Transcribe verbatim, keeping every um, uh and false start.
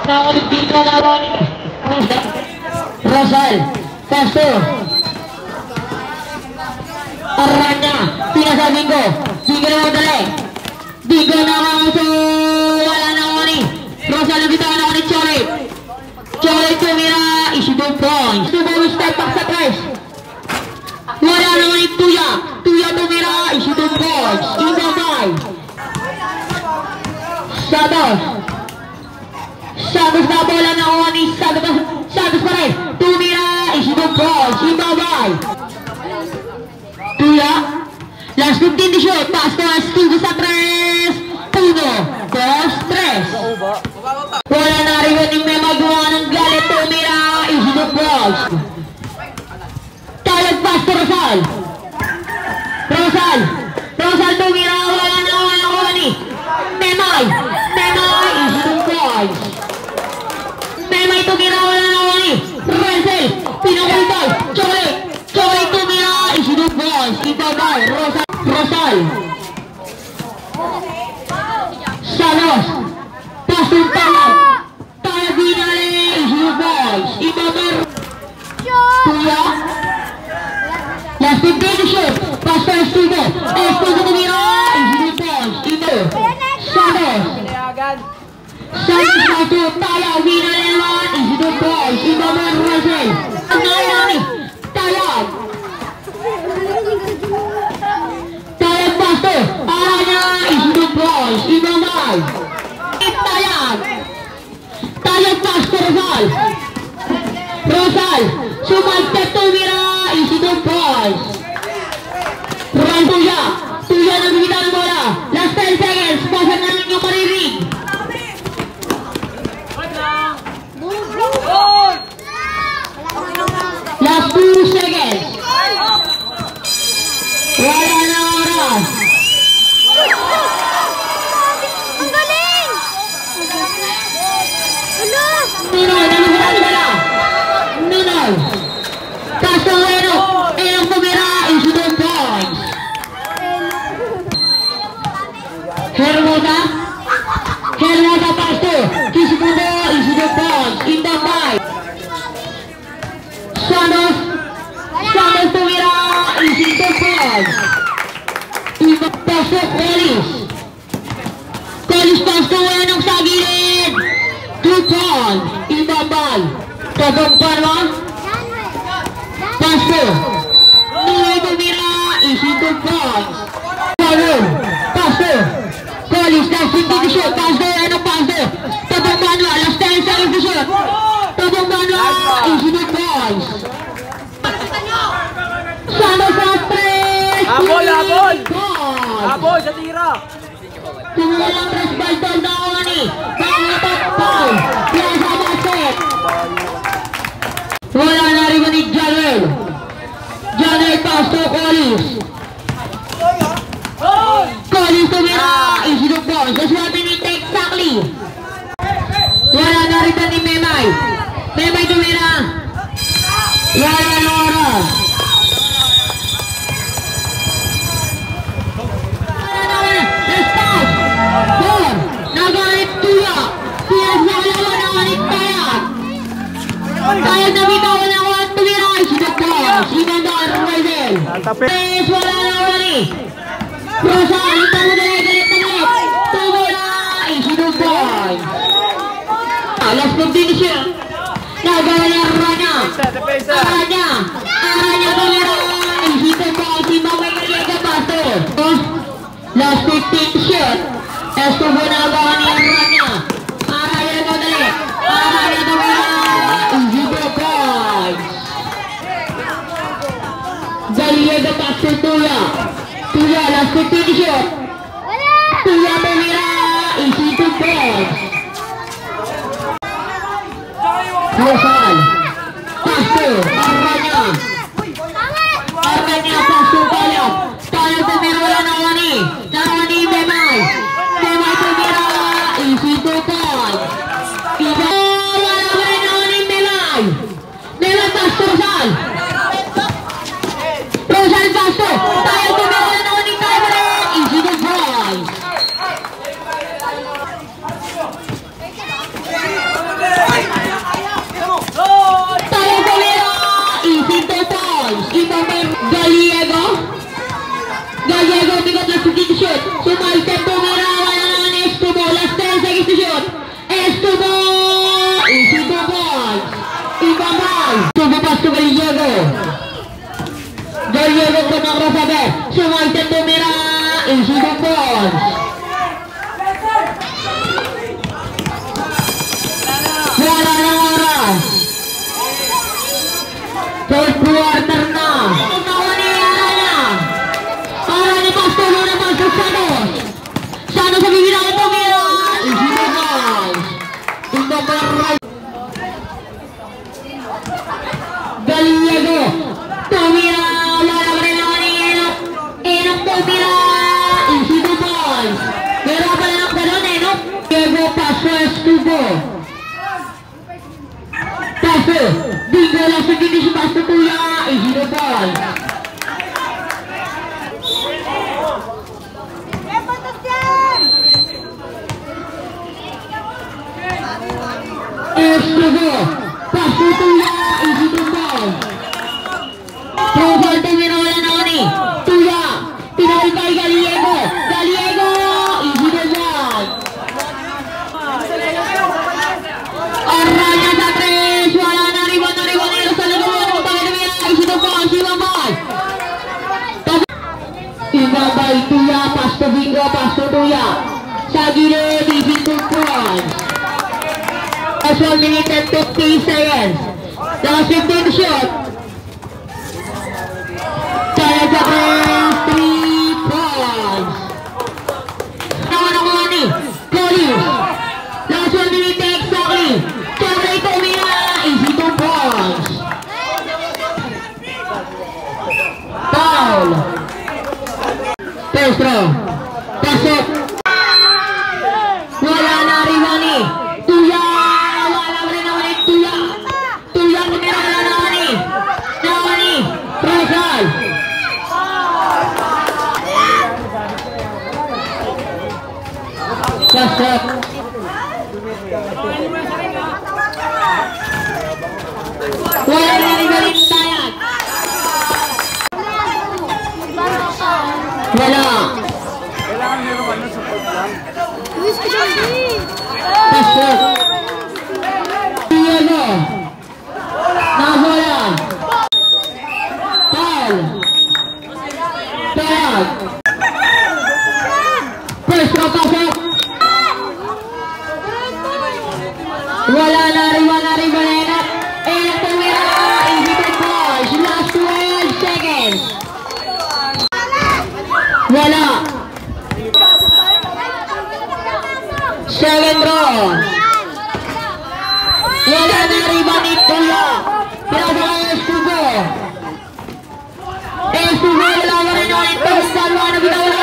Nakakabigyan na naman. Rosal, Pasto. Aranya, pinasa Bingo. Bingo na madali. Bingo na mga so wala na ako ni. Rosal, nabitawan ako ni Cholet. Cholet tumira, issue two points. Subawi step back sa press. Wala naman ni Tuya. Tuya tumira, issue two points. Ibabay. Santos. Santos na bola na ako ni Santos. Santos pa rin. Tumira, issue two points. Ibabay. Tuya. Last fifteen to shoot. Pass to Estugo sa tres. Uno, dos, tres. Wala na rin yung may magawa ng galit. Tumira, issue two points. Talag pass to Rosal. Rosal. Rosal tumira. Wala na wala na wala ni. Memay. Memay, issue two points. Memay tumira. Wala na wala ni. Renzel. Pinakalitay. Cholet. Cholet tumira. Issue two points. Ibabay. Rosal. Rosal. Salos. Pasong talag. Talag binali. Issue two points. Ibabay. Tuya. Last fifteen to shoot. Pass to Estugo. Estugo tumira. Issue two points. Ito. Salos. Salos na ito. Talag binali naman. Issue two points. Ibabay. Renzel. Ang nalani. Talag. Talag pasto. Aranya. Issue two points. Ibabay. Talag. Talag pasto. Rosal. Rosal. Sumagtag tumira. Issue two points. Ron Tuya. Tuya na bumita ng bola. Last ten seconds. Pasan namin yung maririg. Last two seconds. Wala na oras. Ang galing! Ano? Nunoy, naluhuran na bola. Nunoy. Castro Bueno. Enong tumira. Issue two points. Hermosa. Hermosa Pasto. Kisimundo. Issue two points. Ibabay. Santos. Santos tumira. Issue two points. Ibabay. Pasto. Colis. Colis Pasto. Enong sa gilid. Two points. Ibabay. Tobong Parma. Pasto. Nunoy tumira. Issue two points. Paolo. Pasto. Colis. Last fifteen to shoot. Pasto. Enong Pasto. Tobong Parma. Last ten seconds to shoot. Tobong Parma. Issue two points. Santos sa tres. Habol, habol. Points. Habol sa tira. Tumula ng tres baltol na ako ni. Pangatap foul. Plaza basket. Wala na rin ni Janel. Janel Pasto. Colis. Colis tumira. Issue two points. Just one minute exactly. Wala na rin ni Memay. Memay tumira. Wala na oras. Wala na oras. Let's pass. Four. Nagalit Tuya. Tuya sa kalawa na kalit Tayak. Tayak na bitawan ako at tumira. Issue two points. Ibandar. Renzel. Tres. Wala na oras ni. Rosal. Ito mo galit galit na galit. Tumira. Issue two points. Last fifteen siya. Nagalit Aranya. Aranya. Aranya tumira. Issue two points. Ibabay Mariega Pasto. Last fifteen shot. Estugo na agawan ni Aranya. Aranya na madali. Aranya tumira. Issue two points. Mariega Pasto. Tuya. Tuya. Last fifteen shot. Tuya tumira. Issue two points. Rosal. Pasto. Aranya. Aranya Pasto. Talag. Talag tumira. Wala na wani. Nawani Memay. Memay tumira. Issue two points. Iba. Wala na rin nawani Memay. Memay Pasto. Rosal. Rosal Pasto. Talag tumira. Wala na wani. Talag. Issue two points. Ahora saber, semua itu tumira, isi kumpul. Wala na oras. Third quarter na. Nawa ni Arana. Arana pasto na pasto Santos. Santos sa bibira ito mira. Isi kumpul. Ito right. Gallego. Tumira. Wala pa rin naman ni Enok. Enok tumira. Isi kumpul. Pero pa lang ganun Enok. Diego paso Estubo. Paso, Bingo langsung gini si Pasto Tuya, isi depan. Estugo, Pasto Tuya, isi depan. Profile tumira wala na ni, Tuya, pinawal kay Gallego, Gallego, isi depan. Arraya sa tres, wala na riba na riba nila sa lagawan ng pagdamira, isi depan, si Mambay. Imambay, Tuya, Pasto Bingo, Pasto Tuya. Sa gilid, isi depan. Last one minute and fifty seconds. Last fifteen shot. Kaya sa tres, three points. Naman ako ni Collins. Last one minute exactly. Sobra ito umira. Easy two points. Foul. Pedro. Pasok. Wala na Rivani. Tuya. Wala rin naman ni Tuya. Tuya kumira wala naman ni. Naman ni. Tresal. Pasok. Wala na rin naman ni Tayag. Wala. Pasok. Diego. Nabola. Paul. Tayag. Pedro pasok. Wala na rin, wala rin, wala na. Enak tumira. Easy ten points. Last twelve seconds. Wala. Seven draw. Wala na rin ba ni Tuya. Pinasa ka Estugo. Estugo, wala na rin naman ito. Salwa na bitaw na